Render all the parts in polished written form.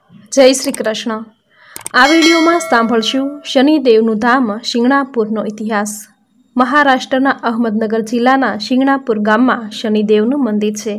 જય શ્રી કૃષ્ણ। આ વિડીયોમાં સાંભળશું શનિદેવનું ધામ શિંગણાપુરનો ઇતિહાસ। મહારાષ્ટ્રના અહમદનગર જિલ્લાના શિંગણાપુર ગામમાં શનિદેવનું મંદિર છે।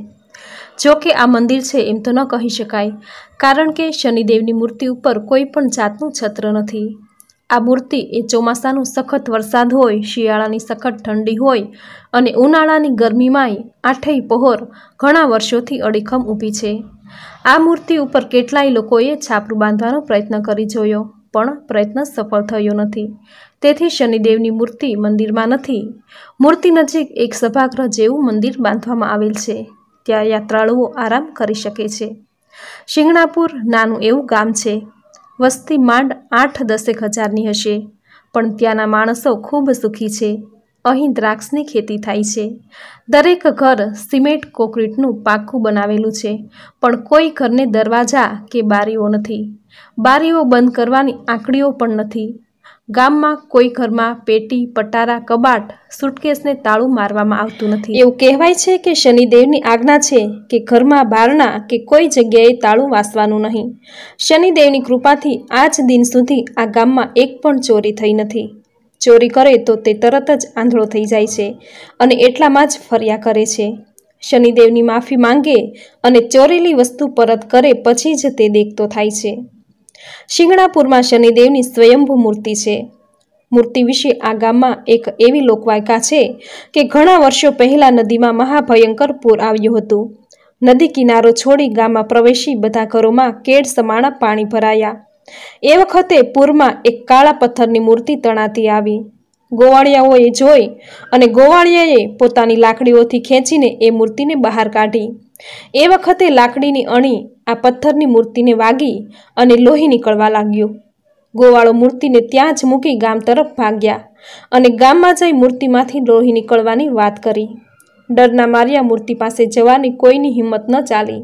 જો કે આ મંદિર છે એમ તો ન કહી શકાય, કારણ કે શનિદેવની મૂર્તિ ઉપર કોઈ પણ જાતનું છત્ર નથી। આ મૂર્તિ એ ચોમાસાનું સખત વરસાદ હોય, શિયાળાની સખત ઠંડી હોય અને ઉનાળાની ગરમીમાંય આઠેય પહોર ઘણા વર્ષોથી અડીખમ ઊભી છે। આ મૂર્તિ ઉપર કેટલાય લોકોએ છાપરું બાંધવાનો પ્રયત્ન કરી જોયો, પણ પ્રયત્ન સફળ થયો નથી। તેથી શનિદેવની મૂર્તિ મંદિરમાં નથી। મૂર્તિ નજીક એક સભાગૃહ જેવું મંદિર બાંધવામાં આવેલ છે, ત્યાં યાત્રાળુઓ આરામ કરી શકે છે। શિંગણાપુર નાનું એવું ગામ છે। વસ્તી માંડ 8-10 હજારની હશે, પણ ત્યાંના માણસો ખૂબ સુખી છે। અહીં દ્રાક્ષની ખેતી થાય છે। દરેક ઘર સિમેન્ટ કોન્ક્રીટનું પાક્કું બનાવેલું છે, પણ કોઈ ઘરને દરવાજા કે બારીઓ નથી। બારીઓ બંધ કરવાની આંકડીઓ પણ નથી। ગામમાં કોઈ ઘરમાં પેટી, પટારા, કબાટ, સુટકેસને તાળું મારવામાં આવતું નથી। એવું કહેવાય છે કે શનિદેવની આજ્ઞા છે કે ઘરમાં બારણા કે કોઈ જગ્યાએ તાળું વાસવાનું નહીં। શનિદેવની કૃપાથી આજ દિન સુધી આ ગામમાં એક પણ ચોરી થઈ નથી। ચોરી કરે તો તે તરત જ આંધળો થઈ જાય છે અને એટલામાં જ ફર્યા કરે છે। શનિદેવની માફી માંગે અને ચોરેલી વસ્તુ પરત કરે પછી જ તે દેખતો થાય છે। શિંગણાપુરમાં શનિદેવની સ્વયંભૂ મૂર્તિ છે। મૂર્તિ વિશે આ ગામમાં એક એવી લોકવાયકા છે કે ઘણા વર્ષો પહેલા નદીમાં મહાભયંકર પૂર આવ્યું હતું। નદી કિનારો છોડી ગામમાં પ્રવેશી બધા ઘરોમાં કેડ સમાણા પાણી ભરાયા। એ વખતે પૂરમાં એક કાળા પથ્થરની મૂર્તિ તણાતી આવી। ગોવાળિયાઓએ જોઈ અને ગોવાળિયાએ પોતાની લાકડીઓથી ખેંચીને એ મૂર્તિને બહાર કાઢી। એ વખતે લાકડીની અણી આ પથ્થરની મૂર્તિને વાગી અને લોહી નીકળવા લાગ્યું। ગોવાળો મૂર્તિને ત્યાં જ મૂકી ગામ તરફ ભાગ્યા અને ગામમાં જઈ મૂર્તિમાંથી લોહી નીકળવાની વાત કરી। ડરના માર્યા મૂર્તિ પાસે જવાની કોઈની હિંમત ન ચાલી।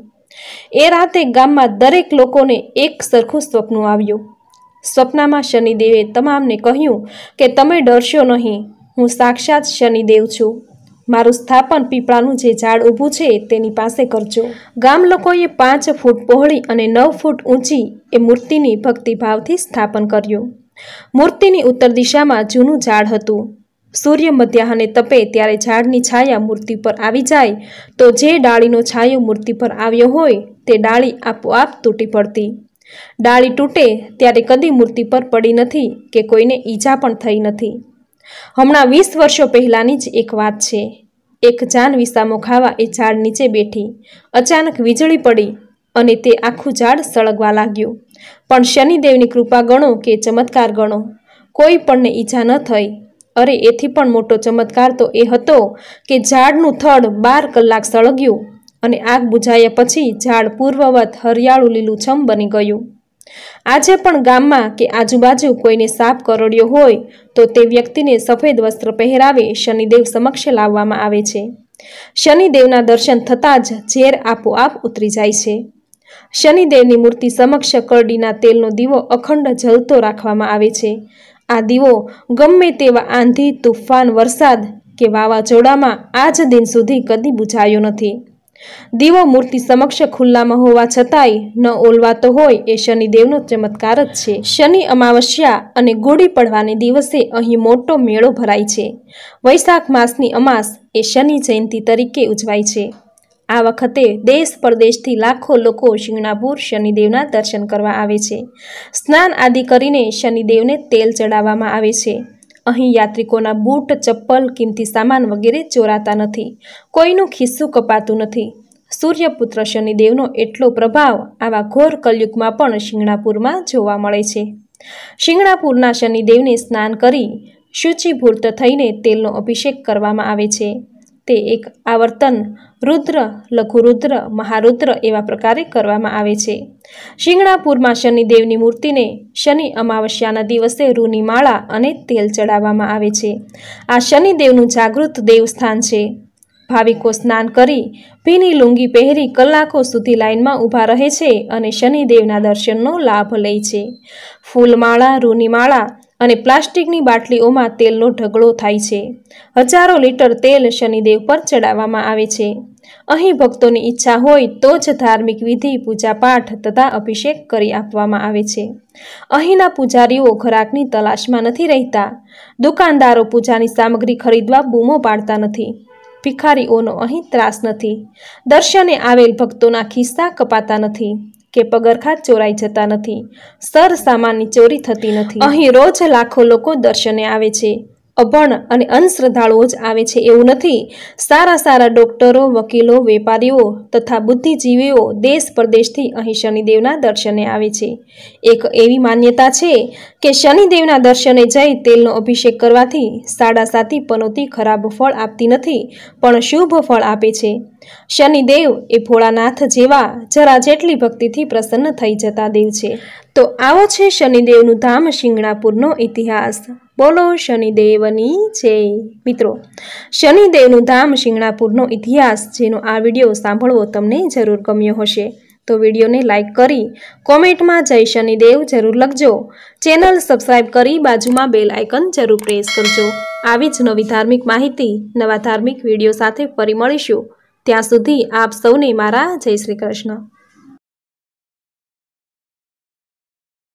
એ રાતે ગામમાં દરેક લોકોને એક સરખું સ્વપ્ન આવ્યું। સ્વપ્નમાં શનિદેવે તમામને કહ્યું કે તમે ડરશો નહીં, હું સાક્ષાત શનિદેવ છું। મારું સ્થાપન પીપળાનું જે ઝાડ ઊભું છે તેની પાસે કરજો। ગામ લોકોએ 5 ફૂટ પહોળી અને 9 ફૂટ ઊંચી એ મૂર્તિની ભક્તિભાવથી સ્થાપન કર્યું। મૂર્તિની ઉત્તર દિશામાં જૂનું ઝાડ હતું। સૂર્ય મધ્યાહને તપે ત્યારે ઝાડની છાયા મૂર્તિ પર આવી જાય તો જે ડાળીનો છાયો મૂર્તિ પર આવ્યો હોય તે ડાળી આપોઆપ તૂટી પડતી। ડાળી તૂટે ત્યારે કદી મૂર્તિ પર પડી નથી કે કોઈને ઈજા પણ થઈ નથી। હમણાં 20 વર્ષો પહેલાની જ એક વાત છે। એક જાન વિસામો ખાવા એ ઝાડ નીચે બેઠી। અચાનક વીજળી પડી અને તે આખું ઝાડ સળગવા લાગ્યું। પણ શનિદેવની કૃપા ગણો કે ચમત્કાર ગણો, કોઈ પણને ઈજા ન થઈ। અરે એથી પણ મોટો ચમત્કાર તો એ હતો કે ઝાડનું થડ 12 કલાક સળગ્યું અને આગ બુઝાયા પછી ઝાડ પૂર્વવત હરિયાળું લીલુંછમ બની ગયું। આજે પણ ગામમાં કે આજુબાજુ કોઈને સાપ કરડ્યો હોય તો તે વ્યક્તિને સફેદ વસ્ત્ર પહેરાવે શનિદેવ સમક્ષ લાવવામાં આવે છે। શનિદેવના દર્શન થતાં જ ઝેર આપોઆપ ઉતરી જાય છે। શનિદેવની મૂર્તિ સમક્ષ કરડીના તેલનો દીવો અખંડ જલતો રાખવામાં આવે છે। આ દીવો ગમે તેવા આંધી, તુફાન, વરસાદ કે વાવાઝોડામાં આજ દિન સુધી કદી બુઝાયો નથી। દીવો મૂર્તિ સમક્ષ ખુલ્લામાં હોવા છતાંય ન ઓલવાતો હોય એ શનિદેવનો ચમત્કાર જ છે। શનિ અમાવસ્યા અને ગુડી પડવાને દિવસે અહીં મોટો મેળો ભરાય છે। વૈશાખ માસની અમાસ એ શનિ જયંતિ તરીકે ઉજવાય છે। આ વખતે દેશ પરદેશથી લાખો લોકો શિંગણાપુર શનિદેવના દર્શન કરવા આવે છે। સ્નાન આદિ કરીને શનિદેવને તેલ ચડાવવામાં આવે છે। અહીં યાત્રિકોના બૂટ, ચપ્પલ, કિંમતી સામાન વગેરે ચોરાતા નથી। કોઈનું ખિસ્સું કપાતું નથી। સૂર્યપુત્ર શનિદેવનો એટલો પ્રભાવ આવા ઘોર કલયુગમાં પણ શિંગણાપુરમાં જોવા મળે છે। શિંગણાપુરના શનિદેવને સ્નાન કરી શુચિભૂત થઈને તેલનો અભિષેક કરવામાં આવે છે। તે એક આવર્તન, રુદ્ર, લઘુરુદ્ર, મહારુદ્ર એવા પ્રકારે કરવામાં આવે છે। શિંગણાપુરમાં શનિદેવની મૂર્તિને શનિ અમાવસ્યાના દિવસે રૂની માળા અને તેલ ચડાવવામાં આવે છે। આ શનિદેવનું જાગૃત દેવસ્થાન છે। ભાવિકો સ્નાન કરી ભીની લુંગી પહેરી કલાકો સુધી લાઇનમાં ઊભા રહે છે અને શનિદેવના દર્શનનો લાભ લે છે। ફૂલમાળા, રૂની માળા અને પ્લાસ્ટિકની બાટલીઓમાં તેલનો ઢગલો થાય છે। હજારો લીટર તેલ શનિદેવ પર ચડાવવામાં આવે છે। અહીં ભક્તોની ઈચ્છા હોય તો જ ધાર્મિક વિધિ, પૂજાપાઠ તથા અભિષેક કરી આપવામાં આવે છે. અહીંના પૂજારીઓ ઘરાકની તલાશમાં નથી રહેતા. દુકાનદારો પૂજાની સામગ્રી ખરીદવા બૂમો પાડતા નથી. ભિખારીઓનો અહીં ત્રાસ નથી. દર્શને આવેલ ભક્તોના ખિસ્સા કપાતા નથી કે પગરખા ચોરાઈ જતા નથી. સર સામાનની ચોરી થતી નથી. અહીં રોજ લાખો લોકો દર્શને આવે છે. અભણ અને અંધશ્રદ્ધાળુઓ જ આવે છે એવું નથી. સારા સારા ડોક્ટરો, વકીલો, વેપારીઓ તથા બુદ્ધિજીવીઓ દેશ પરદેશથી અહીં શનિદેવના દર્શને આવે છે. એક એવી માન્યતા છે કે શનિદેવના દર્શને જઈ તેલનો અભિષેક કરવાથી સાડાસાતી પનોતી ખરાબ ફળ આપતી નથી, પણ શુભ ફળ આપે છે. શનિદેવ એ ભોળાનાથ જેવા જરા જેટલી ભક્તિથી પ્રસન્ન થઈ જતા દેવ છે. તો આવો છે શનિદેવનું ધામ શિંગણાપુરનો ઇતિહાસ. બોલો શનિદેવની જય. મિત્રો, શનિદેવનું ધામ શિંગણાપુરનો ઇતિહાસ જેનો આ વિડીયો સાંભળવો તમને જરૂર ગમ્યો હશે તો વિડીયોને લાઇક કરી કોમેન્ટમાં જય શનિદેવ જરૂર લખજો. ચેનલ સબસ્ક્રાઈબ કરી બાજુમાં બેલ આઇકન જરૂર પ્રેસ કરજો. આવી જ નવી ધાર્મિક માહિતી, નવા ધાર્મિક વિડીયો સાથે ફરી મળીશું. ત્યાં સુધી આપ સૌને મારા જય શ્રી કૃષ્ણ.